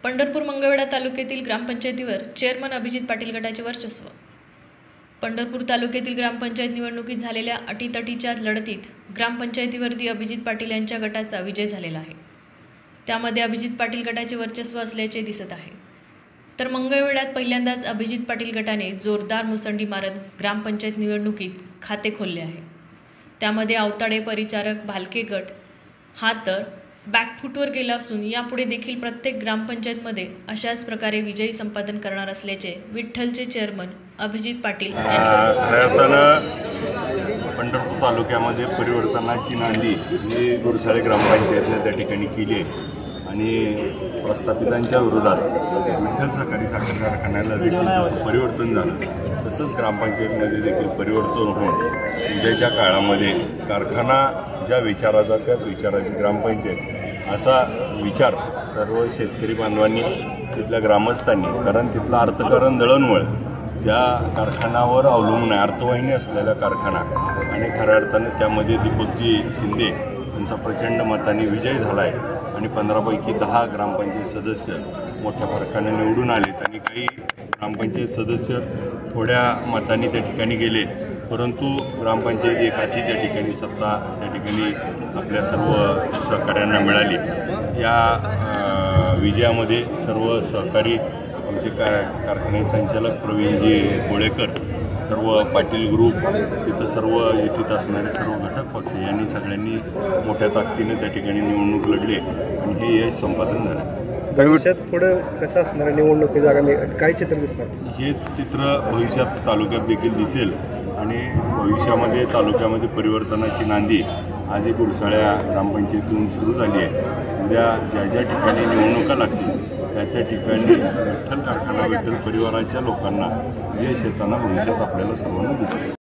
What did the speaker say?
पंढरपूर मंगळवेढा तालुक्यातील ग्रामपंचायतीवर चेअरमन अभिजित पाटील गटाचे वर्चस्व। पंढरपूर तालुक्यातील ग्रामपंचायत निवडणुकीत झालेल्या अटीतटीच्या लढतीत ग्रामपंचायतीवरती अभिजित पाटील यांच्या गटाचा विजय झालेला आहे। त्यामध्ये अभिजित पाटील गटाचे वर्चस्व असल्याचे दिसत आहे। तर मंगळवेढ्यात पहिल्यांदाच अभिजित पाटील गटाने जोरदार मुसंडी मारत ग्रामपंचायत निवडणुकीत खाते खोलले आहे। त्यामध्ये आवताडे परिचारक भालके गट हा तर बॅकफूटवर गेला असून यापुढे देखील प्रत्येक ग्रामपंचायतमध्ये अशाच प्रकारे विजयी संपादन करणार असल्याचे विठ्ठलचे चेअरमन अभिजित पाटील यांनी पंढरपूर तालुक्यामध्ये परिवर्तनाची नांदी ही गुरसाळे ग्रामपंचायतने त्या ठिकाणी केली आहे आणि प्रस्थापितांच्या विरोधात विठ्ठल सहकारी साखर कारखान्याला देखील जसं परिवर्तन झालं तसंच ग्रामपंचायतीमध्ये देखील परिवर्तन होऊन उद्याच्या काळामध्ये कारखाना ज्या विचाराचा त्याच विचाराची ग्रामपंचायत असा विचार सर्व शेतकरी बांधवांनी तिथल्या ग्रामस्थांनी, कारण तिथलं अर्थकारण दळणवळ त्या कारखान्यावर अवलंबून आहे, अर्थवाहिनी असलेला कारखाना आणि खऱ्या अर्थानं त्यामध्ये दीपकजी शिंदे यांचा प्रचंड मताने विजय झाला आहे आणि 15 पैकी 10 ग्रामपंचायत सदस्य मोठ्या फरकाने निवडून आलेत आणि काही ग्रामपंचायत सदस्य थोड्या मतांनी त्या ठिकाणी गेले, परंतु ग्रामपंचायत एक हाती त्या ठिकाणी सत्ता त्या ठिकाणी आपल्या सर्व सहकाऱ्यांना मिळाली। या विजयामध्ये सर्व सहकारी आमचे कारखाने संचालक प्रवीणजी गोळेकर, सर्व पाटील ग्रुप, तिथं सर्व येथीत असणारे सर्व घटक पक्ष यांनी सगळ्यांनी मोठ्या ताकदीने त्या ठिकाणी निवडणूक लढली आणि हे यश संपादन झालं। भविष्यात पुढं कसं असणार निवडणुकी जागा काय चित्र दिसणार? हेच चित्र भविष्यात तालुक्यात देखील दिसेल आणि भविष्यामध्ये तालुक्यामध्ये परिवर्तनाची नांदी आजही गुरसाळ्या ग्रामपंचायतीतून सुरू झाली आहे। उद्या ज्या ज्या ठिकाणी निवडणुका लागतील त्या ठिकाणी विठ्ठल कारखाना विठ्ठल परिवाराच्या लोकांना यश येताना भविष्यात आपल्याला सर्वांना दिसेल।